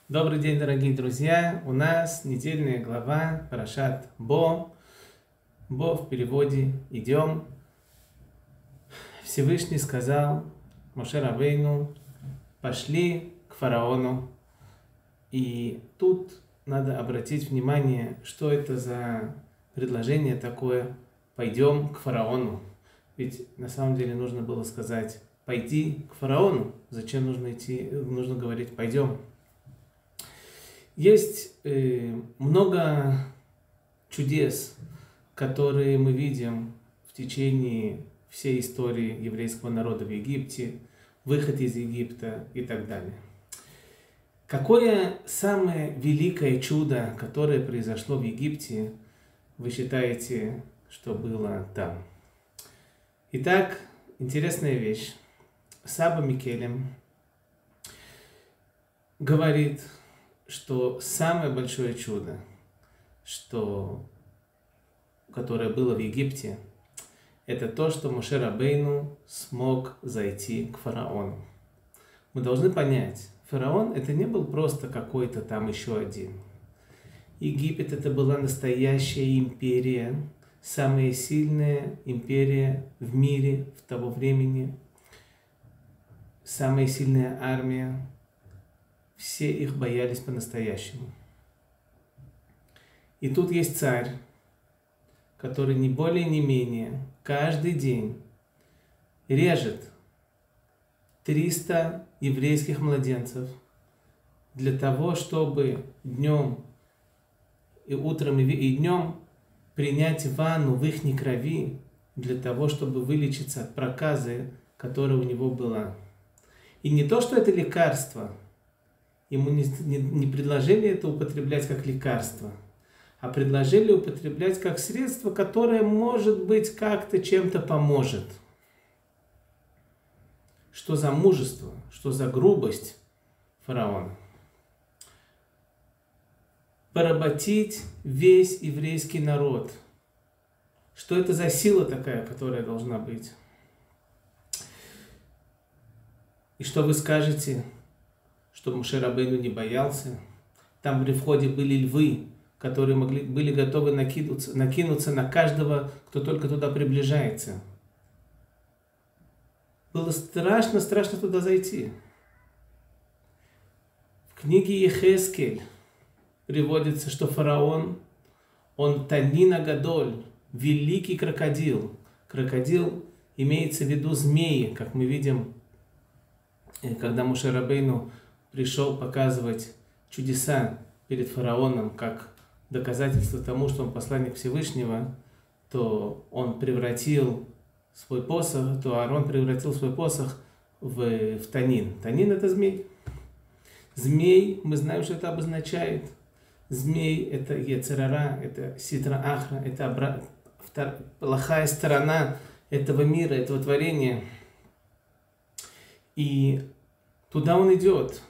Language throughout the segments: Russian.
Добрый день, дорогие друзья! У нас недельная глава Парашат Бо. Бо в переводе «идем». Всевышний сказал Моше Рабейну: пошли к фараону. И тут надо обратить внимание, что это за предложение такое «пойдем к фараону». Ведь на самом деле нужно было сказать «пойди к фараону». Зачем нужно говорить «пойдем»? Есть много чудес, которые мы видим в течение всей истории еврейского народа в Египте, выход из Египта и так далее. Какое самое великое чудо, которое произошло в Египте, вы считаете, что было там? Итак, интересная вещь. Саба Микелем говорит, что самое большое чудо, которое было в Египте, это то, что Моше Рабейну смог зайти к фараону. Мы должны понять, фараон это не был просто какой-то там еще один. Египет это была настоящая империя, самая сильная империя в мире в того времени, самая сильная армия. Все их боялись по-настоящему. И тут есть царь, который не более не менее каждый день режет 300 еврейских младенцев для того, чтобы днем и утром и днем принять ванну в их крови, для того, чтобы вылечиться от проказы, которая у него была. И не то, что это лекарство, ему не предложили это употреблять как лекарство, а предложили употреблять как средство, которое, может быть, как-то чем-то поможет. Что за мужество, что за грубость фараона? Поработить весь еврейский народ. Что это за сила такая, которая должна быть? И что вы скажете? Что Моше Рабейну не боялся. Там при входе были львы, которые были готовы накинуться на каждого, кто только туда приближается. Было страшно туда зайти. В книге Ехескель приводится, что фараон, он Танин Агадоль, великий крокодил. Крокодил имеется в виду змеи, как мы видим, когда Моше Рабейну пришел показывать чудеса перед фараоном, как доказательство тому, что он посланник Всевышнего, то он превратил свой посох, то Аарон превратил свой посох в танин. Танин это змей. Змей, мы знаем, что это обозначает. Змей это йецер ара, это ситра ахра, это плохая сторона этого мира, этого творения. И туда он идет.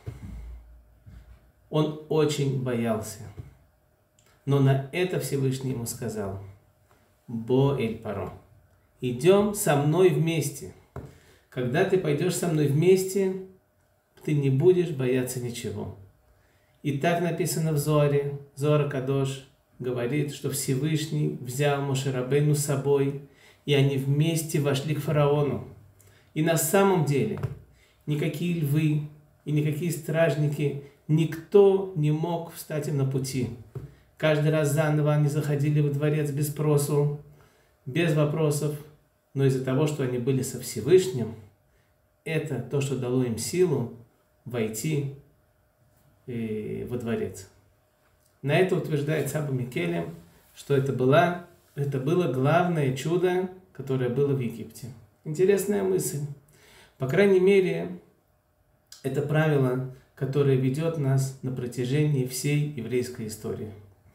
Он очень боялся. Но на это Всевышний ему сказал: Бо эль паро. Идем со мной вместе. Когда ты пойдешь со мной вместе, ты не будешь бояться ничего. И так написано в Зоаре. Зоар Кадош говорит, что Всевышний взял Моше Рабейну с собой, и они вместе вошли к фараону. И на самом деле никакие львы и никакие стражники, никто не мог встать им на пути. Каждый раз заново они заходили во дворец без спросу, без вопросов. Но из-за того, что они были со Всевышним, это то, что дало им силу войти во дворец. На это утверждает Саба Микелем, что это было главное чудо, которое было в Египте. Интересная мысль. По крайней мере, это правило, которое ведет нас на протяжении всей еврейской истории.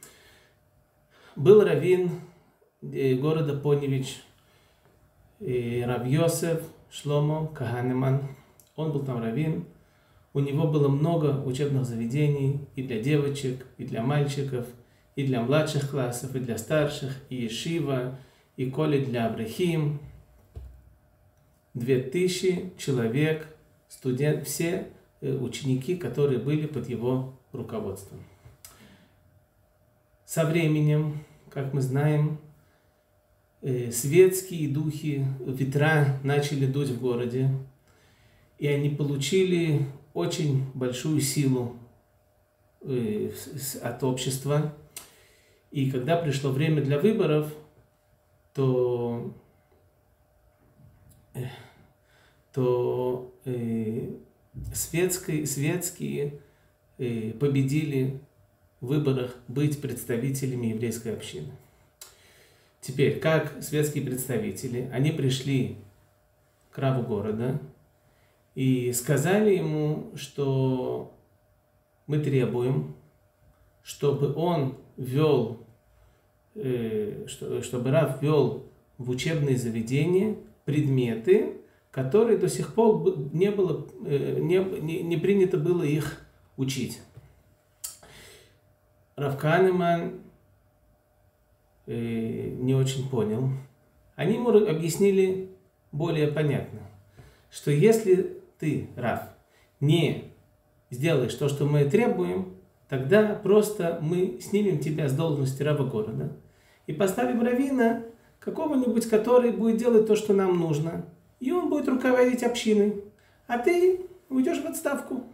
Был раввин города Поневич, Рав Йосеф Шломо Каганеман. Он был там раввин. У него было много учебных заведений и для девочек, и для мальчиков, и для младших классов, и для старших, и ешива, и колледж для аврахим. 2000 человек, все ученики, которые были под его руководством. Со временем, как мы знаем, светские духи, ветра начали дуть в городе, и они получили очень большую силу от общества. И когда пришло время для выборов, то светские победили в выборах быть представителями еврейской общины. Теперь, как светские представители, они пришли к раву города и сказали ему, что мы требуем, чтобы он ввел, чтобы рав ввел в учебные заведения предметы, которые до сих пор не принято было их учить. Рав Канеман не очень понял. Они ему объяснили более понятно, что если ты, рав, не сделаешь то, что мы требуем, тогда просто мы снимем тебя с должности рава города и поставим раввина какого-нибудь, который будет делать то, что нам нужно, и он будет руководить общиной, а ты уйдешь в отставку.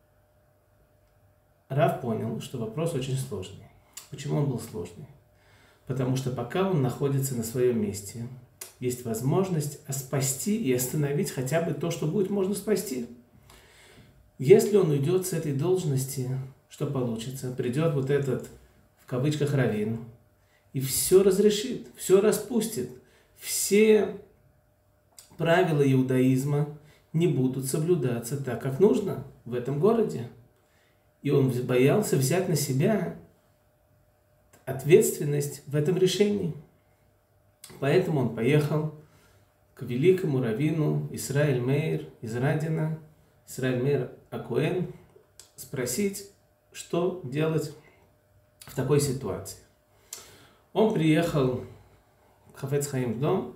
Рав понял, что вопрос очень сложный. Почему он был сложный? Потому что пока он находится на своем месте, есть возможность спасти и остановить хотя бы то, что будет можно спасти. Если он уйдет с этой должности, что получится? Придет вот этот, в кавычках, раввин, и все разрешит, все распустит. Все правила иудаизма не будут соблюдаться так, как нужно в этом городе. И он боялся взять на себя ответственность в этом решении. Поэтому он поехал к великому раввину Исраэль Мейр из Радина, Исраэль Мейр ха-Коэн, спросить, что делать в такой ситуации. Он приехал к Хафец Хаим в дом,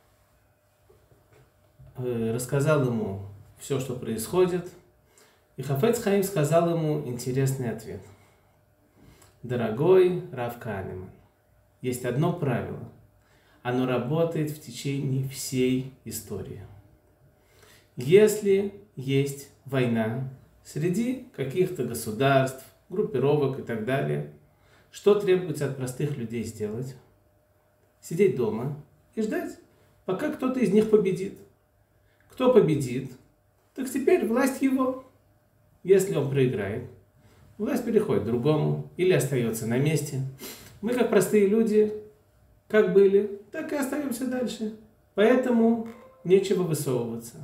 рассказал ему все, что происходит, и Хафец Хаим сказал ему интересный ответ. Дорогой Рав Канеман, есть одно правило. Оно работает в течение всей истории. Если есть война среди каких-то государств, группировок и так далее, что требуется от простых людей сделать? Сидеть дома и ждать, пока кто-то из них победит. Кто победит, так теперь власть его. Если он проиграет, власть переходит к другому или остается на месте. Мы, как простые люди, как были, так и остаемся дальше. Поэтому нечего высовываться.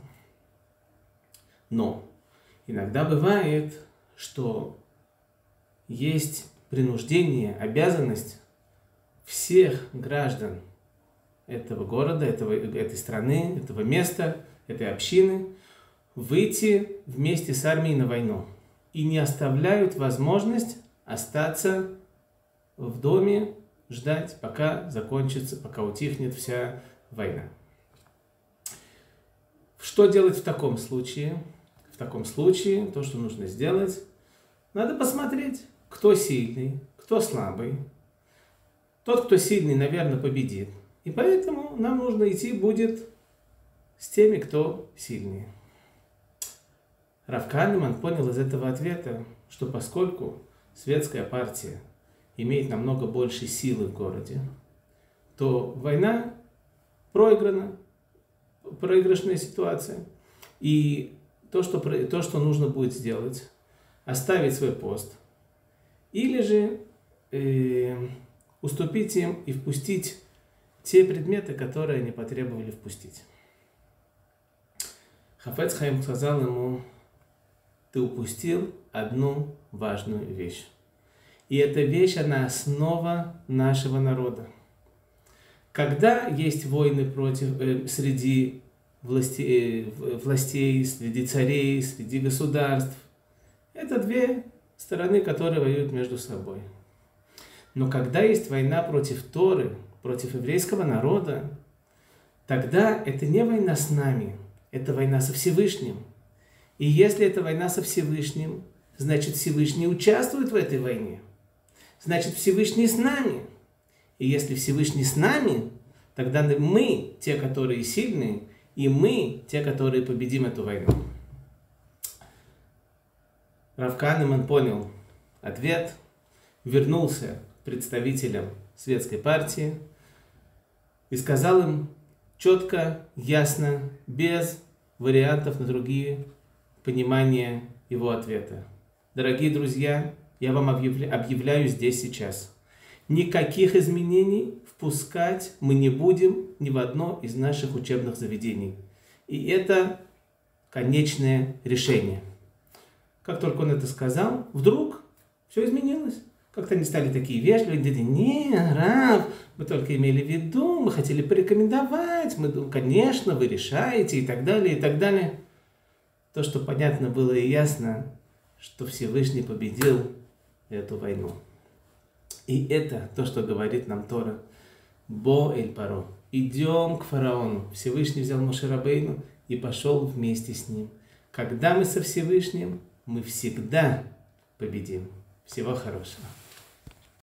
Но иногда бывает, что есть принуждение, обязанность всех граждан этого города, этой страны, этого места, этой общины выйти вместе с армией на войну. И не оставляют возможность остаться в доме, ждать, пока закончится, пока утихнет вся война. Что делать в таком случае? В таком случае то, что нужно сделать, надо посмотреть, кто сильный, кто слабый. Тот, кто сильный, наверное, победит. И поэтому нам нужно идти будет с теми, кто сильнее. Рав Канеман понял из этого ответа, что поскольку светская партия имеет намного больше силы в городе, то война проиграна, проигрышная ситуация. И то, что нужно будет сделать, оставить свой пост, или же уступить им и впустить те предметы, которые они потребовали впустить. Хафец Хаим сказал ему: ты упустил одну важную вещь. И эта вещь, она основа нашего народа. Когда есть войны среди властей, среди царей, среди государств, это две стороны, которые воюют между собой. Но когда есть война против Торы, против еврейского народа, тогда это не война с нами, это война со Всевышним. И если это война со Всевышним, значит Всевышний участвует в этой войне. Значит Всевышний с нами. И если Всевышний с нами, тогда мы те, которые сильные, и мы те, которые победим эту войну. Рав Канеман понял ответ, вернулся к представителям светской партии и сказал им четко, ясно, без вариантов на другие понимания его ответа. Дорогие друзья, я вам объявляю здесь сейчас. Никаких изменений впускать мы не будем ни в одно из наших учебных заведений. И это конечное решение. Как только он это сказал, вдруг все изменилось. Как-то они стали такие вежливые, говорили: не, Рав, мы только имели в виду, мы хотели порекомендовать, мы думаем, конечно, вы решаете, и так далее, и так далее. То, что понятно было и ясно, что Всевышний победил эту войну. И это то, что говорит нам Тора. Бо эль паро. Идем к фараону. Всевышний взял Моше Рабейну и пошел вместе с ним. Когда мы со Всевышним, мы всегда победим. Всего хорошего.